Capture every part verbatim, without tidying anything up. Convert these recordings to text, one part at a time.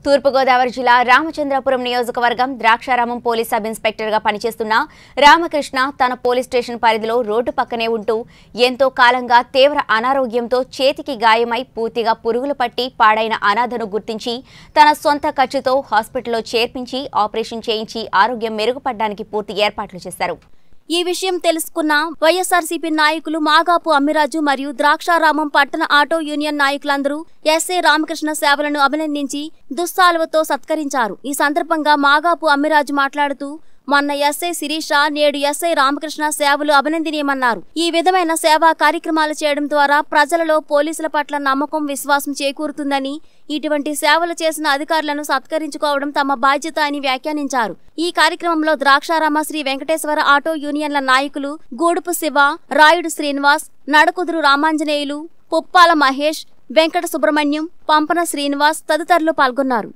తూర్పుగోదావరి జిల్లా రామచంద్రపురం నియోజకవర్గం Draksharamam police sub ఇన్స్పెక్టర్గా పనిచేస్తున్న రామకృష్ణ తన పోలీస్ స్టేషన్ పరిధిలో రోడ్డు పక్కనే ఉంటూ ఎంతో కాలంగా తీవ్ర అనారోగ్యంతో చేతికి గాయమై పూర్తిగా పురుగులు పట్టి పాడైన అనాథను గుర్తించి తన సొంత ఖర్చుతో హాస్పిటల్లో చేర్పించి ఆపరేషన్ చేయించి ఆరోగ్యం మెరుగుపడడానికి పూర్తి ఏర్పాట్లు చేశారు. ఈ విషయం తెలుసుకున్న వైఎస్ఆర్సీపీ నాయకులు మాగాపు అమ్మిరాజు మరియు ద్రాక్షారామం పట్టణ ఆటో యూనియన్ నాయకులందరూ ఎస్ఐ రామకృష్ణ సేవలను అభినందించి దుస్సాలువతో సత్కరించారు. ఈ సందర్భంగా మాగాపు అమ్మిరాజు మాట్లాడుతూ మొన్న ఎస్ఐ శిరీష నేడు ఎస్ఐ రామకృష్ణ సేవలు అభినందనీయమన్నారు. ఈ విధమైన సేవా కార్యక్రమాలు చేయడం ద్వారా ప్రజలలో పోలీసుల పట్ల నమ్మకం, విశ్వాసం చేకూరుతుందని, ఇటువంటి సేవలు చేసిన అధికారులను సత్కరించుకోవడం తమ బాధ్యత అని వ్యాఖ్యానించారు. ఈ కార్యక్రమంలో ద్రాక్షారామ శ్రీ వెంకటేశ్వర ఆటో యూనియన్ల నాయకులు గూడుపు శివ, రాయుడు శ్రీనివాస్, నడకుదురు రామాంజనేయులు, పుప్పాల మహేష్, వెంకట సుబ్రహ్మణ్యం, పంపన శ్రీనివాస్ తదితరులు పాల్గొన్నారు.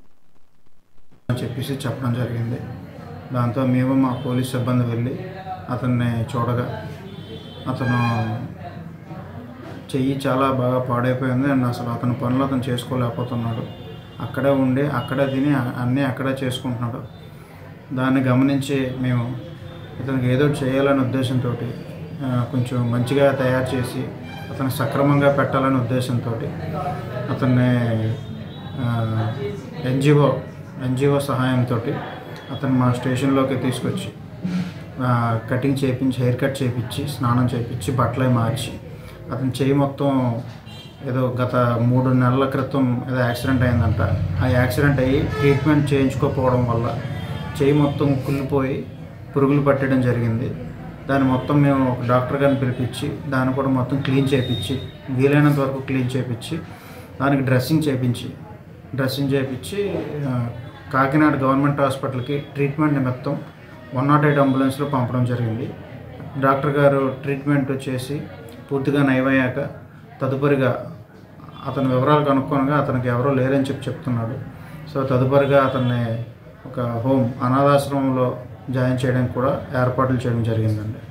దాంతో మేము మా పోలీస్ సిబ్బంది వెళ్ళి అతన్ని చూడగా అతను చెయ్యి చాలా బాగా పాడైపోయింది అండ్ అసలు అతని పనులు అతను చేసుకోలేకపోతున్నాడు. అక్కడే ఉండి అక్కడే తిని అన్నీ అక్కడే చేసుకుంటున్నాడు. దాన్ని గమనించి మేము ఇతనికి ఏదో చేయాలనే ఉద్దేశంతో కొంచెం మంచిగా తయారు చేసి అతను సక్రమంగా పెట్టాలనే ఉద్దేశంతో అతన్ని ఎన్జిఓ ఎన్జిఓ సహాయంతో అతను మా స్టేషన్లోకి తీసుకొచ్చి కటింగ్ చేయించి, హెయిర్ కట్ చేయించి, స్నానం చేయించి, బట్టలే మార్చి అతని చెయ్యి మొత్తం ఏదో గత మూడు నెలల క్రితం ఏదో యాక్సిడెంట్ అయిందంట. ఆ యాక్సిడెంట్ అయ్యి ట్రీట్మెంట్ చేయించుకోకపోవడం వల్ల చెయ్యి మొత్తం కుళ్ళిపోయి పురుగులు పట్టడం జరిగింది. దాన్ని మొత్తం మేము ఒక డాక్టర్ గారిని పిలిపించి దాన్ని కూడా మొత్తం క్లీన్ చేయించి, వీలైనంత వరకు క్లీన్ చేయించి దానికి డ్రెస్సింగ్ చేయించి డ్రెస్సింగ్ చేయించి కాకినాడ గవర్నమెంట్ హాస్పిటల్కి ట్రీట్మెంట్ నిమిత్తం వన్ నాట్ ఎయిట్ అంబులెన్స్లో పంపడం జరిగింది. డాక్టర్ గారు ట్రీట్మెంట్ చేసి పూర్తిగా నయమయ్యాక తదుపరిగా అతని వివరాలు కనుక్కోనగా అతనికి ఎవరో లేరని చెప్పి చెప్తున్నాడు. సో తదుపరిగా అతన్ని ఒక హోమ్ అనాథాశ్రమంలో జాయిన్ చేయడానికి కూడా ఏర్పాట్లు చేయడం జరిగిందండి.